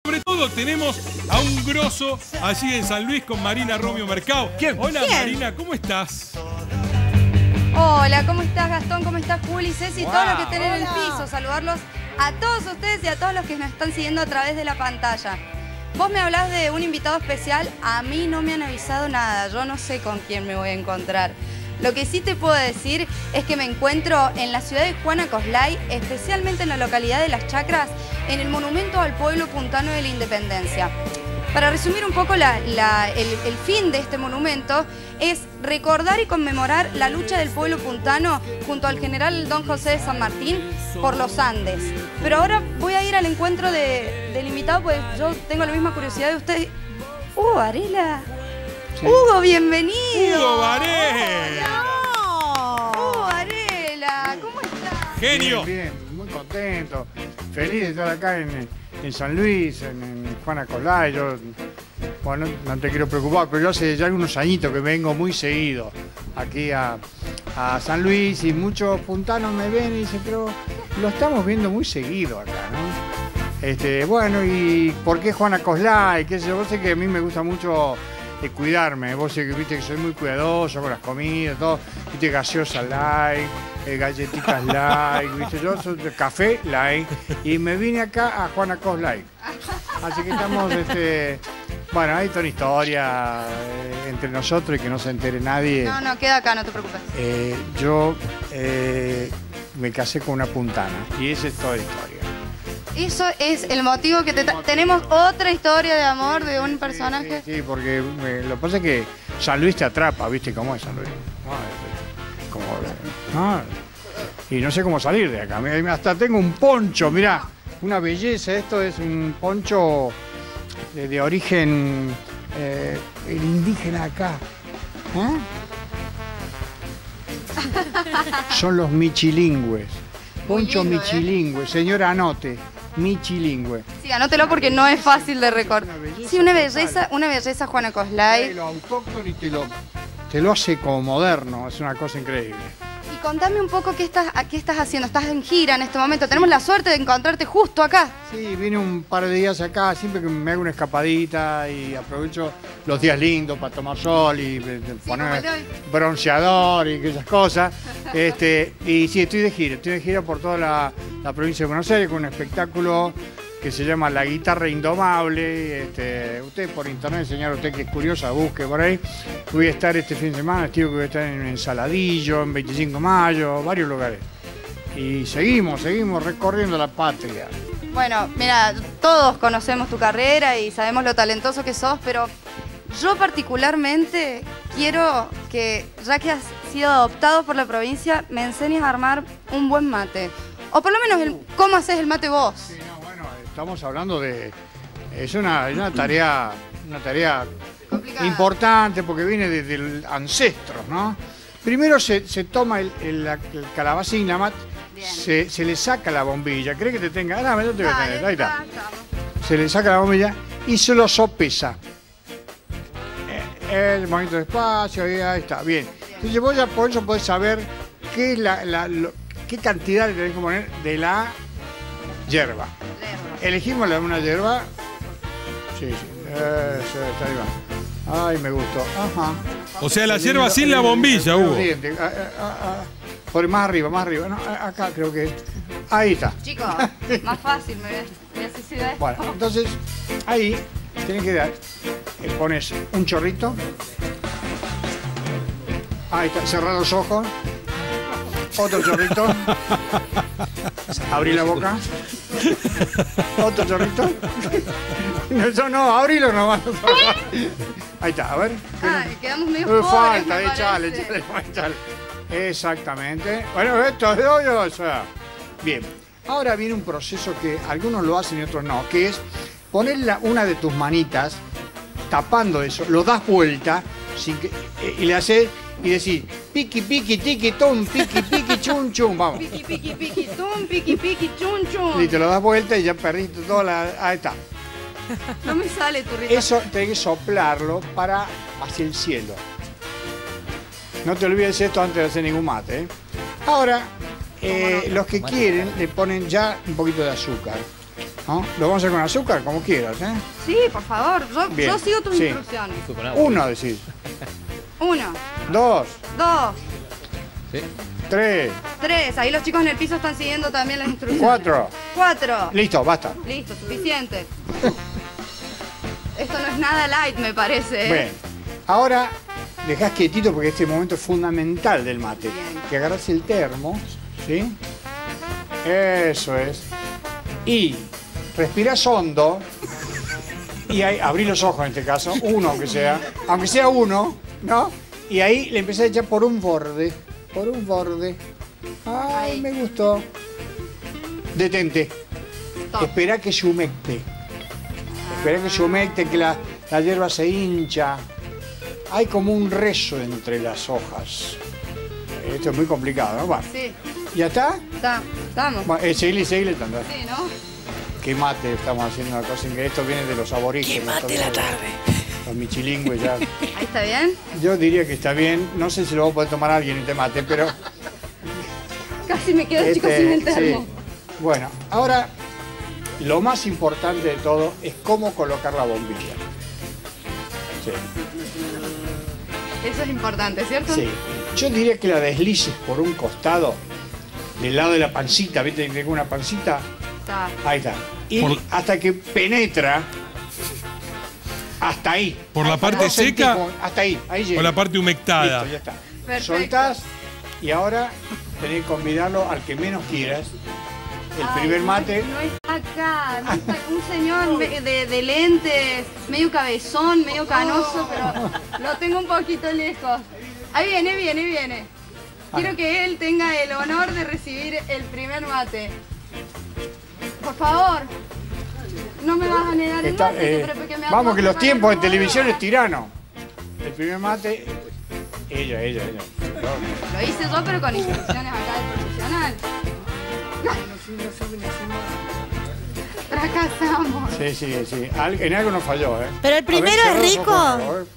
Sobre todo tenemos a un grosso allí en San Luis con Marina Romeo Mercado. ¿Quién? Hola ¿Quién? Marina, ¿cómo estás? Hola, ¿cómo estás, Gastón? ¿Cómo estás, Juli, Ceci y Wow. todos los que estén en el Hola. piso? Saludarlos a todos ustedes y a todos los que nos están siguiendo a través de la pantalla. Vos me hablás de un invitado especial, a mí no me han avisado nada, yo no sé con quién me voy a encontrar. Lo que sí te puedo decir es que me encuentro en la ciudad de Juana Coslay, especialmente en la localidad de Las Chacras, en el monumento al pueblo puntano de la Independencia. Para resumir un poco el fin de este monumento es recordar y conmemorar la lucha del pueblo puntano junto al general Don José de San Martín por los Andes. Pero ahora voy a ir al encuentro del invitado, pues yo tengo la misma curiosidad de ustedes. ¡Hugo Varela! Sí. ¡Hugo, bienvenido! ¡Hugo Varela! ¡Hugo Varela! ¿Cómo estás? Genio. Bien, bien, muy contento. Feliz de estar acá en San Luis, en Juana Coslay. Yo, bueno, no te quiero preocupar, pero yo hace ya algunos añitos que vengo muy seguido aquí a San Luis y muchos puntanos me ven y dicen, pero lo estamos viendo muy seguido acá, ¿no? Bueno, ¿y por qué Juana Coslay? ¿Qué sé yo? Vos sé que a mí me gusta mucho cuidarme. Vos sé que viste que soy muy cuidadoso con las comidas, todo. Viste, gaseosa light, galletitas light, viste, yo soy de café light y me vine acá a Juana Coslay. Así que estamos, bueno, hay toda una historia entre nosotros y que no se entere nadie. No, queda acá, no te preocupes. Yo me casé con una puntana y esa es toda la historia. Eso es el motivo que tenemos otra historia de amor de un personaje. Sí, porque lo que pasa es que San Luis te atrapa, ¿viste cómo es San Luis? Y no sé cómo salir de acá. Hasta tengo un poncho, mirá, una belleza. Esto es un poncho de origen el indígena acá. Son los michilingües. Poncho Muy lindo, michilingüe. Señora, anote. Michilingüe. Sí, anótelo porque no es fácil de recordar. Sí, una belleza Juana Coslay. Lo autóctono y te lo hace como moderno, es una cosa increíble. Y contame un poco qué estás haciendo. Estás en gira en este momento. Tenemos la suerte de encontrarte justo acá. Sí, vine un par de días acá, siempre que me hago una escapadita y aprovecho los días lindos para tomar sol y poner bronceador y aquellas cosas. Y sí, estoy de gira por toda la provincia de Buenos Aires con un espectáculo que se llama La Guitarra Indomable. Usted por internet, señor, usted que es curiosa, busque por ahí. Voy a estar este fin de semana, que voy a estar en Saladillo, en 25 de mayo, varios lugares. Y seguimos recorriendo la patria. Bueno, mira, todos conocemos tu carrera y sabemos lo talentoso que sos, pero yo particularmente quiero que, ya que has sido adoptado por la provincia, me enseñes a armar un buen mate. O por lo menos cómo haces el mate vos. Sí, no, bueno, estamos hablando de... Es una tarea Complicada. importante porque viene desde ancestros, ¿no? Primero se toma el calabacín, la mate, se le saca la bombilla. ¿Cree que te tenga? No, no te voy a tener. Ahí está. Se le saca la bombilla y se lo sopesa. El momento despacio, ahí está, bien. Entonces vos ya por eso podés saber qué cantidad le tenés que poner de la hierba. Elegimos una hierba. Sí, eso está bien. Ay, me gustó. Ajá. O sea, la hierba sin la bombilla, Hugo. Por más arriba. No, acá creo que. Ahí está. Chicos, más fácil, me haces idea de esto. Bueno, entonces ahí tenés que dar. Pones un chorrito. Ahí está, cerrar los ojos. Otro chorrito. Abrí la boca. Otro chorrito. Eso no, abrilo nomás. Ahí está, a ver. Quedamos medio pobres, Falta, me échale. Exactamente. Bueno, esto es de hoy, o sea. Bien. Ahora viene un proceso que algunos lo hacen y otros no, que es poner una de tus manitas tapando eso, lo das vuelta y le haces y decís piqui, piqui, tiqui, tum, piqui, piqui, chun, chun, vamos. Piqui, piqui, piqui, tum, piqui, piqui, chun, chun. Y te lo das vuelta y ya perdiste toda la... Ahí está. No me sale tu ritual. Eso tenés que soplarlo hacia el cielo. No te olvides esto antes de hacer ningún mate, ¿eh? Ahora, los que quieren le ponen ya un poquito de azúcar. ¿no? Lo vamos a hacer con azúcar, como quieras, ¿eh? Sí, por favor. Bien, Yo sigo tus sí. instrucciones. Con agua. 1, decís. 1, 2, 2, Sí. 3, 3. Ahí los chicos en el piso están siguiendo también las instrucciones. 4. 4. Listo, basta. Listo, suficiente. Esto no es nada light, me parece. Bien. Ahora dejás quietito porque este momento es fundamental del mate. Bien. Que agarrás el termo, ¿sí? Eso es. Y respirás hondo. Y ahí, abrí los ojos en este caso, uno aunque sea uno, ¿no? Y ahí le empecé a echar por un borde. Ay, Ahí. me gustó. Detente. Stop. Espera que se humecte. Espera que se humecte, que la hierba se hincha. Hay como un rezo entre las hojas. Esto es muy complicado, ¿no? Bueno, Sí, ¿ya está? estamos. Bueno, seguile tanto. Sí, ¿no? Qué mate estamos haciendo una cosa increíble. Esto viene de los aborígenes. Qué mate la tarde. Los michilingües ya. Ahí está bien. Yo diría que está bien. No sé si lo va a poder tomar alguien este mate, pero... Casi me quedo, chicos, sin el termo. sí. Bueno, ahora lo más importante de todo es cómo colocar la bombilla. Sí. Eso es importante, ¿cierto? Sí. Yo diría que la deslices por un costado, del lado de la pancita, ¿viste? Tengo una pancita. Está. Ahí está. Y hasta que penetra, hasta ahí. Por la parte Vos sentís seca como- hasta ahí llega. o la parte humectada. Listo, ya está. Perfecto. Soltás y ahora tenés que convidarlo al que menos quieras. El Ay, primer mate. No está acá, no está un señor de lentes, medio cabezón, medio canoso, pero lo tengo un poquito lejos. Ahí viene. Quiero que él tenga el honor de recibir el primer mate. Por favor, no me vas a negar el Está, mate, pero que me vamos, que los acompañe tiempos en para televisión probar. es tirano. El primer mate, ella. Lo hice yo, pero con instrucciones acá del profesional. Fracasamos. Sí. En algo nos falló, ¿eh? Pero el primero A ver, es cerrá los ojos, rico. por favor.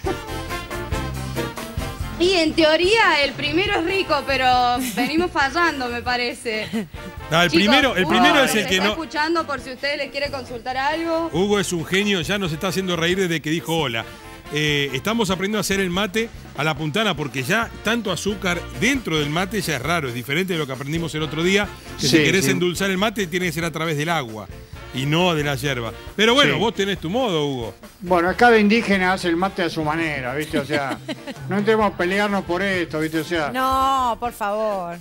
Y en teoría el primero es rico, pero venimos fallando, me parece. No, el Chicos, primero Hugo es el se que está no. escuchando por si usted les quiere consultar algo. Hugo es un genio, ya nos está haciendo reír desde que dijo hola. Estamos aprendiendo a hacer el mate a la puntana porque ya tanto azúcar dentro del mate ya es raro, es diferente de lo que aprendimos el otro día, que Sí, si querés sí. endulzar el mate tiene que ser a través del agua y no de la hierba. Pero bueno, Sí. vos tenés tu modo, Hugo. Bueno, cada indígena hace el mate a su manera, ¿viste? O sea, no entremos a pelearnos por esto, ¿viste? O sea, No, por favor.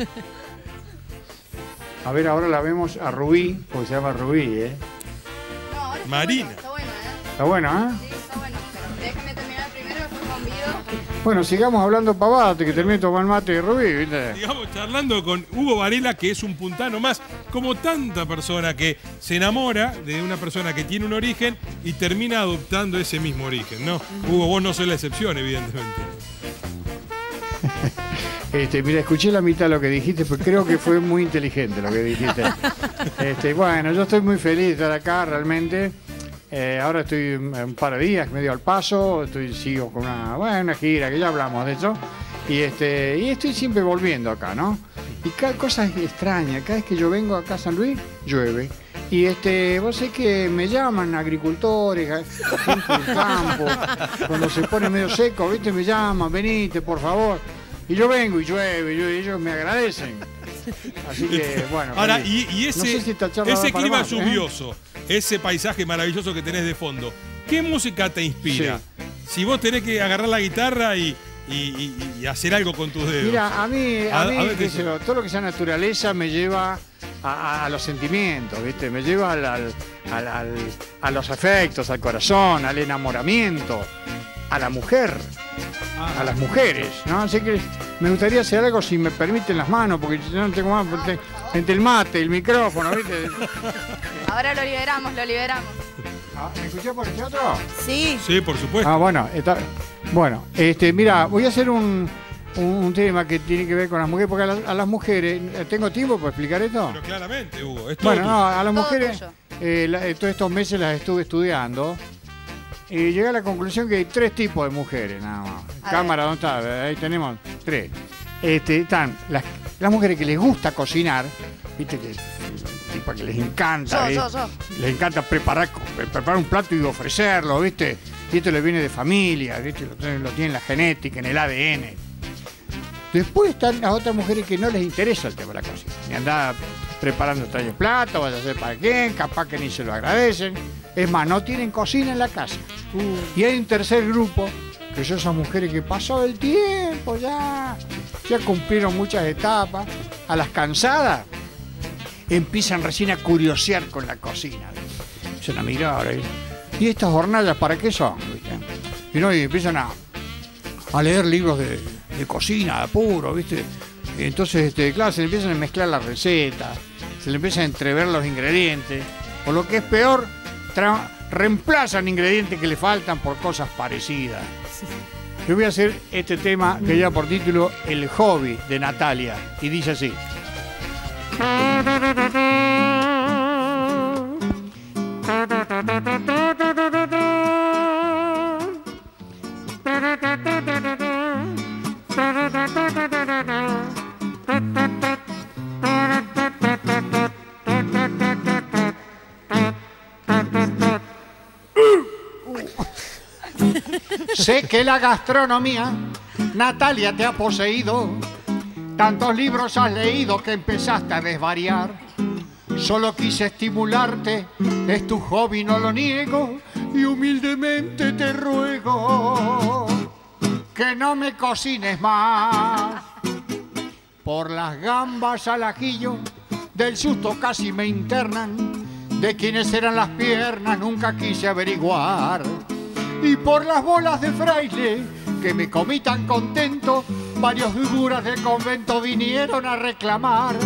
a ver, ahora la vemos a Rubí, porque se llama Rubí, ¿eh? No, ahora está Marina. bueno, está bueno, ¿eh? Está bueno, ¿eh? Sí, está bueno. Pero déjame terminar primero, después convido. Bueno, sigamos hablando pavadas, que termine de tomar el mate de Rubí, ¿viste? Digamos, charlando con Hugo Varela, que es un puntano más, como tanta persona que se enamora de una persona que tiene un origen y termina adoptando ese mismo origen, ¿no? Hugo, vos no sos la excepción, evidentemente. Mira, escuché la mitad de lo que dijiste, pero creo que fue muy inteligente lo que dijiste. Bueno, yo estoy muy feliz de estar acá, realmente. Ahora estoy un par de días, medio al paso, sigo con una gira, que ya hablamos de eso. Y estoy siempre volviendo acá, ¿no? Y cada cosa extraña, cada vez que yo vengo acá a San Luis, llueve. Y vos sabés que me llaman agricultores, gente del campo, cuando se pone medio seco, ¿viste? Me llaman, venite, por favor. Y yo vengo y llueve, y ellos me agradecen. Así que, bueno. Ahora, feliz. y ese, No sé si esta charla ese da para clima más, ¿eh? lluvioso, ese paisaje maravilloso que tenés de fondo, ¿qué música te inspira? Si vos tenés que agarrar la guitarra y hacer algo con tus dedos. Mira, a mí A ver qué qué sé yo, todo lo que sea naturaleza me lleva a los sentimientos, ¿viste? Me lleva a los afectos, al corazón, al enamoramiento, a la mujer, a las mujeres, ¿no? Así que me gustaría hacer algo si me permiten las manos, porque yo no tengo más, entre el mate, el micrófono, ¿viste? Ahora lo liberamos. ¿Me escuché por el otro? Sí. Sí, por supuesto. Ah, bueno, mira, voy a hacer un tema que tiene que ver con las mujeres, porque a las mujeres, ¿tengo tiempo para explicar esto? Pero claramente, Hugo, es todo Bueno, tuyo. no, a las Todo mujeres, tuyo. todos estos meses las estuve estudiando y llegué a la conclusión que hay 3 tipos de mujeres, nada más. A Cámara, ¿dónde está? Ahí tenemos 3. Están las mujeres que les gusta cocinar, viste que porque les encanta. Yo. Les encanta preparar un plato y ofrecerlo, ¿viste? Y esto le viene de familia, ¿viste? Lo tiene en la genética, en el ADN. Después están las otras mujeres que no les interesa el tema de la cocina. Ni andar preparando traje plato, vaya a hacer para quién, capaz que ni se lo agradecen. Es más, no tienen cocina en la casa. Y hay un tercer grupo, que son esas mujeres que pasó el tiempo, ya cumplieron muchas etapas. A las cansadas empiezan recién a curiosear con la cocina. Empiezan a mirar. ¿Y estas hornallas para qué son? ¿Viste? Y empiezan a leer libros de cocina, de apuro, ¿viste? Y entonces, claro, se le empiezan a mezclar las recetas, se le empiezan a entrever los ingredientes, o lo que es peor, reemplazan ingredientes que le faltan por cosas parecidas. Yo voy a hacer este tema que lleva por título El hobby de Natalia, y dice así. Sé que la gastronomía, Natalia, te ha poseído. Tantos libros has leído que empezaste a desvariar. Solo quise estimularte, es tu hobby, no lo niego. Y humildemente te ruego que no me cocines más. Por las gambas al ajillo, del susto casi me internan. De quiénes eran las piernas nunca quise averiguar. Y por las bolas de fraile, que me comí tan contento, varios figuras del convento vinieron a reclamar.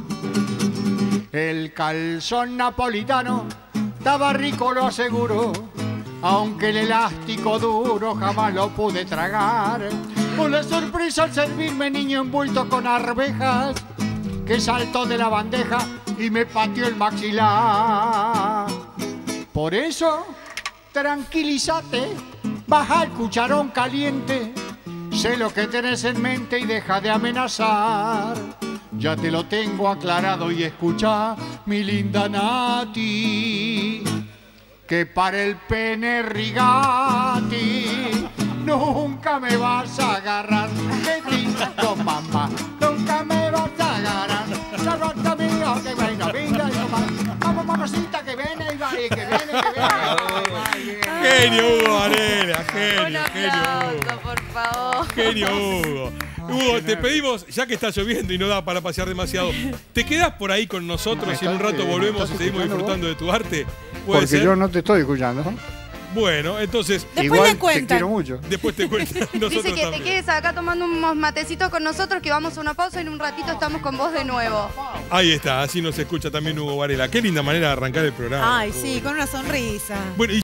El calzón napolitano estaba rico, lo aseguro, aunque el elástico duro jamás lo pude tragar. Por la sorpresa al servirme niño envuelto con arvejas, que saltó de la bandeja y me pateó el maxilar. Por eso, tranquilízate, baja el cucharón caliente, sé lo que tenés en mente y deja de amenazar. Ya te lo tengo aclarado y escucha, mi linda Nati, que para el pene rigati nunca me vas a agarrar. Que lindo, mamá, nunca me vas a agarrar. La rota mío que venga, vamos, mamacita, que viene y va, que viene. Genio Hugo Varela, genio Un aplauso, por favor. Genio Hugo. Hugo, te pedimos, ya que está lloviendo y no da para pasear demasiado, ¿te quedás por ahí con nosotros y en un rato volvemos y seguimos disfrutando de tu arte? Porque ser? yo no te estoy escuchando. Bueno, entonces... Después igual le cuentan. te quiero mucho. Después te cuentan. Nosotros Dice que también. te quedes acá tomando unos matecitos con nosotros, que vamos a una pausa y en un ratito estamos con vos de nuevo. Ahí está, así nos escucha también Hugo Varela. Qué linda manera de arrancar el programa. Ay, sí, con una sonrisa. Bueno, y